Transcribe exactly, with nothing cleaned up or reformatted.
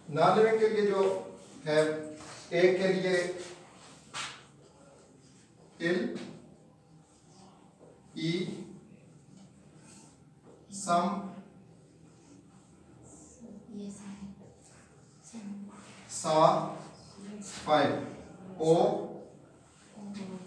non living के लिए जो है, एक के लिए इल, ई, सम, सा, फाइव, ओ,